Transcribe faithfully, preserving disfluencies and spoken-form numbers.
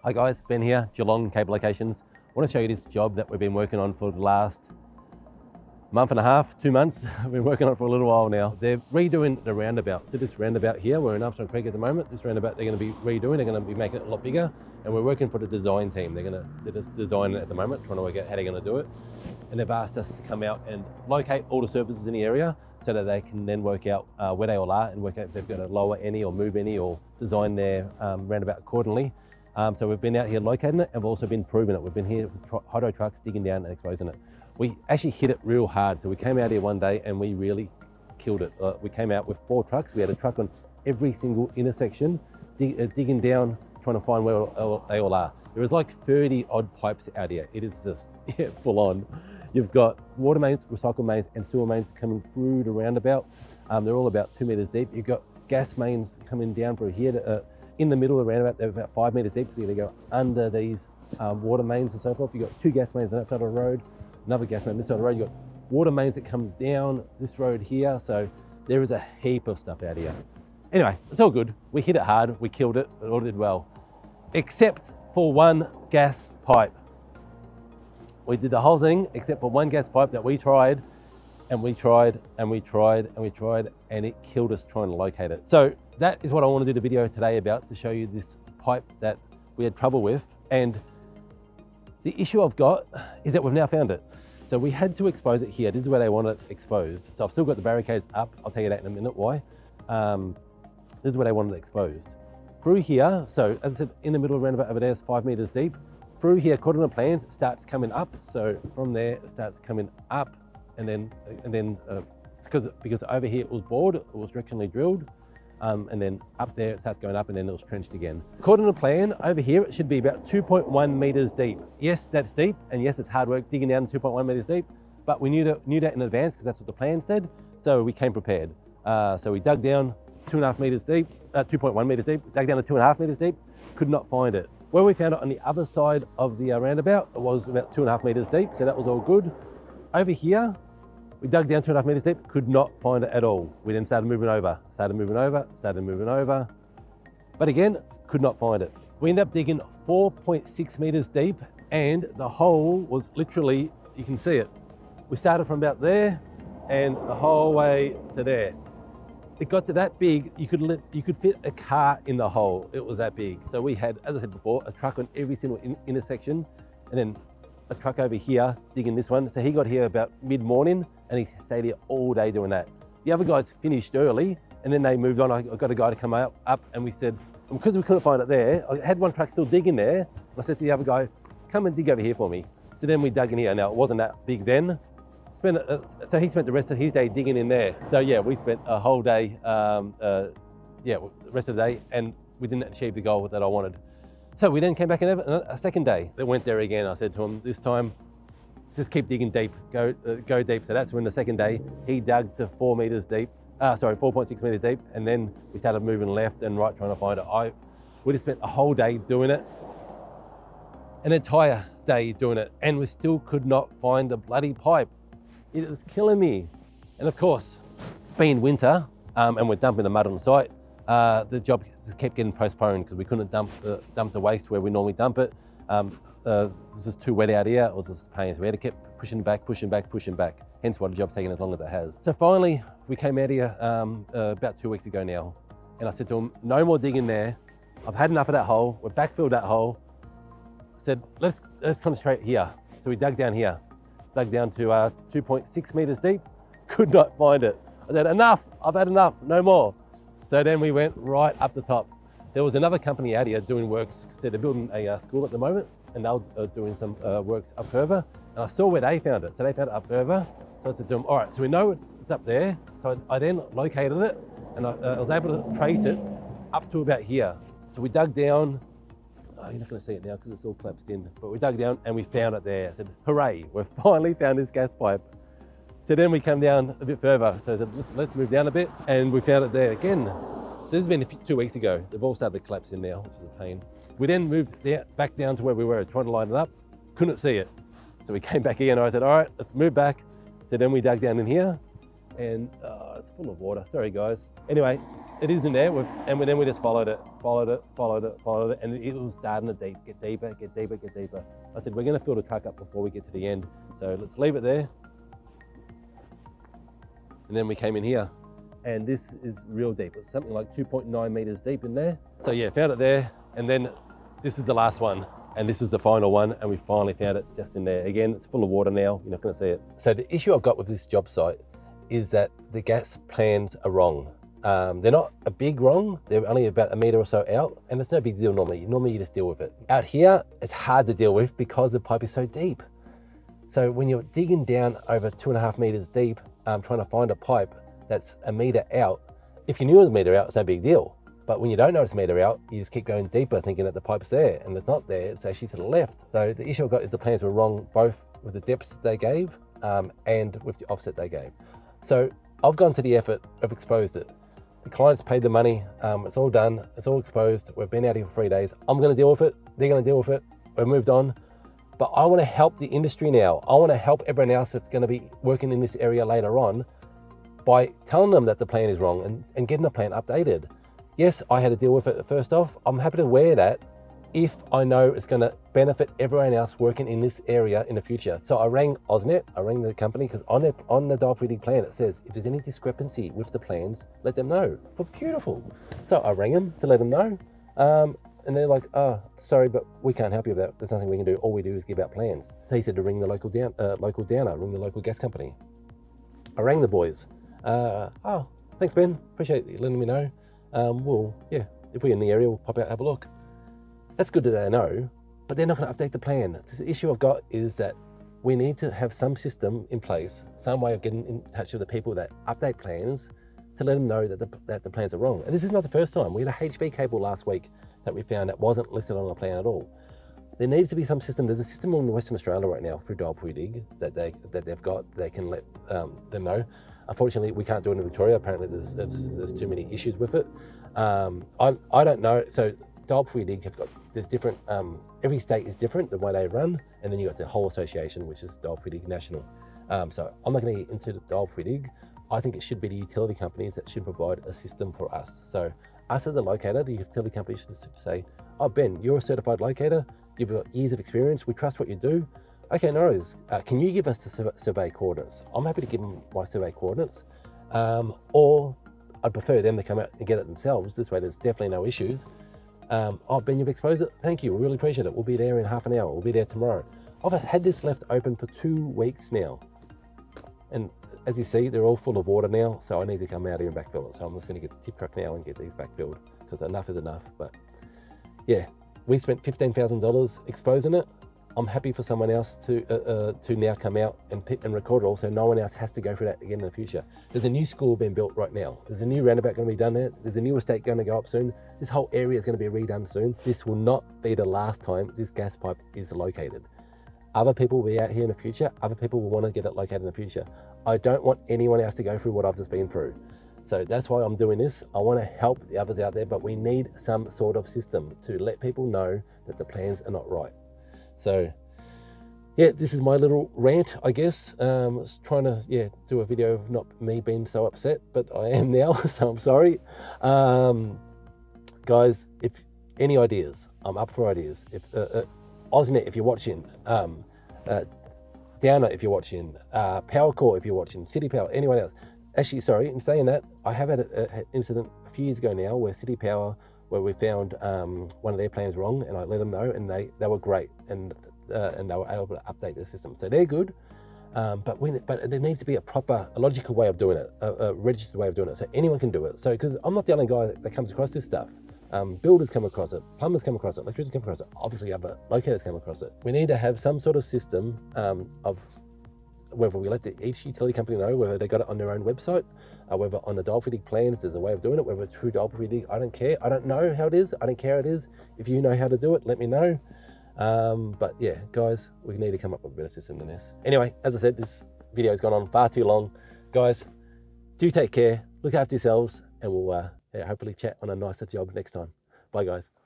Hi guys, Ben here, Geelong Cable Locations. I want to show you this job that we've been working on for the last month and a half, two months. We've been working on it for a little while now. They're redoing the roundabout. So this roundabout here, we're in Armstrong Creek at the moment. This roundabout they're going to be redoing, they're going to be making it a lot bigger. And we're working for the design team. They're going to just design it at the moment, trying to work out how they're going to do it. And they've asked us to come out and locate all the surfaces in the area so that they can then work out uh, where they all are and work out if they've got to lower any or move any or design their um, roundabout accordingly. Um, so we've been out here locating it, and we've also been proving it. We've been here with hydro trucks digging down and exposing it. We actually hit it real hard. So we came out here one day and we really killed it. Uh, we came out with four trucks. We had a truck on every single intersection, dig, uh, digging down, trying to find where all, they all are. There was like thirty odd pipes out here. It is just yeah, full on. You've got water mains, recycle mains, and sewer mains coming through the roundabout. Um, they're all about two meters deep. You've got gas mains coming down through here. To, uh, in the middle of the roundabout, they're about five meters deep, so you're gonna go under these um, water mains and so forth. You've got two gas mains on that side of the road, another gas main on this side of the road. You've got water mains that come down this road here. So there is a heap of stuff out here. Anyway, it's all good. We hit it hard, we killed it, it all did well. Except for one gas pipe. We did the whole thing except for one gas pipe that we tried and we tried and we tried and we tried and it killed us trying to locate it. So that is what I want to do the video today about, to show you this pipe that we had trouble with. And the issue I've got is that we've now found it. So we had to expose it here. This is where they want it exposed. So I've still got the barricades up. I'll tell you that in a minute why. Um, this is where they want it exposed. Through here, so as I said, in the middle of the roundabout over there is five meters deep. Through here, according to the plans, it starts coming up. So from there, it starts coming up, and then, and then uh, because because over here it was bored, it was directionally drilled, um, and then up there it starts going up, and then it was trenched again. According to the plan, over here it should be about two point one meters deep. Yes, that's deep, and yes, it's hard work digging down two point one meters deep, but we knew that knew that in advance because that's what the plan said. So we came prepared. Uh, so we dug down two and a half meters deep, uh, two point one meters deep, dug down to two and a half meters deep, could not find it. Where we found it on the other side of the uh, roundabout, it was about two and a half meters deep, so that was all good. Over here, we dug down two and a half meters deep, could not find it at all. We then started moving over, started moving over, started moving over, but again, could not find it. We ended up digging four point six meters deep, and the hole was literally, you can see it. We started from about there, and the whole way to there. It got to that big, you could let, you could fit a car in the hole. It was that big. So we had, as I said before, a truck on every single in, intersection, and then a truck over here digging this one. So he got here about mid-morning, and he stayed here all day doing that. The other guys finished early, and then they moved on. I got a guy to come up, up and we said, because we couldn't find it there, I had one truck still digging there. I said to the other guy, come and dig over here for me. So then we dug in here. Now, it wasn't that big then. Spent, uh, so he spent the rest of his day digging in there. So yeah, we spent a whole day, um, uh, yeah, the rest of the day, and we didn't achieve the goal that I wanted. So we then came back another, a second day. They went there again. I said to him, this time, just keep digging deep, go uh, go deep. So that's when the second day, he dug to four meters deep, uh, sorry, four point six meters deep, and then we started moving left and right trying to find it. I, we just spent a whole day doing it, an entire day doing it, and we still could not find the bloody pipe. It was killing me. And of course, being winter, um, and we're dumping the mud on the site, uh, the job just kept getting postponed because we couldn't dump, uh, dump the waste where we normally dump it. Um, uh, it was just too wet out here, it was just a pain. So we had to keep pushing back, pushing back, pushing back. Hence why the job's taking as long as it has. So finally, we came out here um, uh, about two weeks ago now. And I said to him, no more digging there. I've had enough of that hole. We've backfilled that hole. I said, let's, let's concentrate here. So we dug down here. Dug down to uh, two point six meters deep, could not find it. I said, enough, I've had enough, no more. So then we went right up the top. There was another company out here doing works. So they're building a uh, school at the moment, and they were uh, doing some uh, works up further. And I saw where they found it. So they found it up further. So I said to them, all right, so we know it's up there. So I then located it, and I, uh, I was able to trace it up to about here. So we dug down. Oh, you're not going to see it now because it's all collapsed in, but we dug down and we found it there. I said, hooray, we've finally found this gas pipe. So then we come down a bit further. So I said, let's move down a bit, and we found it there again. So this has been a few, two weeks ago. They've all started to collapse in now, which is a pain. We then moved there, back down to where we were, trying to line it up. Couldn't see it. So we came back again. I said, all right, let's move back. So then we dug down in here, and uh, it's full of water. Sorry guys. Anyway, it is in there, We've, and then we just followed it, followed it, followed it, followed it, and it was starting to deep, get deeper, get deeper, get deeper. I said, we're gonna fill the truck up before we get to the end. So let's leave it there. And then we came in here, and this is real deep. It's something like two point nine meters deep in there. So yeah, found it there, and then this is the last one, and this is the final one, and we finally found it just in there. Again, it's full of water now, you're not gonna see it. So the issue I've got with this job site is that the gas plans are wrong. Um, they're not a big wrong, they're only about a meter or so out, and it's no big deal normally. Normally you just deal with it. Out here, it's hard to deal with because the pipe is so deep. So when you're digging down over two and a half meters deep, um, trying to find a pipe that's a meter out, if you knew it was a meter out, it's no big deal. But when you don't know it's a meter out, you just keep going deeper thinking that the pipe's there, and it's not there, it's actually to the left. So the issue I've got is the plans were wrong, both with the depths they gave um, and with the offset they gave. So I've gone to the effort, I've exposed it. The client's paid the money, um, it's all done, it's all exposed, we've been out here for three days. I'm gonna deal with it, they're gonna deal with it, we've moved on. But I wanna help the industry now. I wanna help everyone else that's gonna be working in this area later on by telling them that the plan is wrong and, and getting the plan updated. Yes, I had to deal with it first off. I'm happy to wear that if I know it's gonna benefit everyone else working in this area in the future. So I rang Osnet, I rang the company, because on, it, on the dial three D plan, it says, if there's any discrepancy with the plans, let them know. Well, beautiful. So I rang them to let them know. Um, and they're like, oh, sorry, but we can't help you with that. There's nothing we can do. All we do is give out plans. So he said to ring the local, down, uh, local downer, ring the local gas company. I rang the boys. Uh, oh, thanks, Ben. Appreciate you letting me know. Um, well, yeah, if we're in the area, we'll pop out and have a look. That's good that they know, but they're not going to update the plan. The issue I've got is that we need to have some system in place, some way of getting in touch with the people that update plans to let them know that the, that the plans are wrong. And this is not the first time. We had a H V cable last week that we found that wasn't listed on the plan at all. There needs to be some system. There's a system in Western Australia right now through dial three D that, they, that they've got. They can let um, them know. Unfortunately, we can't do it in Victoria. Apparently, there's, there's, there's too many issues with it. Um, I, I don't know. So dial three D have got, there's different, um, every state is different, the way they run. And then you got the whole association, which is dial three D National. Um, so I'm not going to get into the dial three D. I think it should be the utility companies that should provide a system for us. So us as a locator, the utility company should say, oh, Ben, you're a certified locator. You've got years of experience. We trust what you do. Okay, no worries. Uh, can you give us the survey coordinates? I'm happy to give them my survey coordinates. Um, or I'd prefer them to come out and get it themselves. This way there's definitely no issues. Um, oh, Ben, you've exposed it? Thank you, we really appreciate it. We'll be there in half an hour. We'll be there tomorrow. I've had this left open for two weeks now. And as you see, they're all full of water now, so I need to come out here and backfill it. So I'm just gonna get the tip truck now and get these backfilled, because enough is enough. But yeah, we spent fifteen thousand dollars exposing it. I'm happy for someone else to uh, uh, to now come out and pick and record it all, so no one else has to go through that again in the future. There's a new school being built right now. There's a new roundabout going to be done there. There's a new estate going to go up soon. This whole area is going to be redone soon. This will not be the last time this gas pipe is located. Other people will be out here in the future. Other people will want to get it located in the future. I don't want anyone else to go through what I've just been through. So that's why I'm doing this. I want to help the others out there, but we need some sort of system to let people know that the plans are not right. So yeah, this is my little rant, I guess. Um, I was trying to yeah do a video of not me being so upset, but I am now, so I'm sorry. Um, guys, if any ideas, I'm up for ideas. If uh, uh, Osnet, if you're watching, um, uh, Downer, if you're watching, uh, Powercore, if you're watching, City Power, anyone else. Actually, sorry, in saying that, I have had an incident a few years ago now where City Power, where we found um, one of their plans wrong, and I let them know, and they, they were great, and uh, and they were able to update the system. So they're good, um, but when, but there needs to be a proper, a logical way of doing it, a, a registered way of doing it, so anyone can do it. So, because I'm not the only guy that comes across this stuff. Um, builders come across it, plumbers come across it, electricians come across it, obviously other locators come across it. We need to have some sort of system um, of whether we let the, each utility company know whether they got it on their own website, uh, whether on the dial three D plans there's a way of doing it, whether it's through dial three D, I don't care. I don't know how it is, I don't care how it is. If you know how to do it, let me know. Um, but yeah, guys, we need to come up with a better system than this. Anyway, as I said, this video has gone on far too long. Guys, do take care, look after yourselves, and we'll uh, yeah, hopefully chat on a nicer job next time. Bye guys.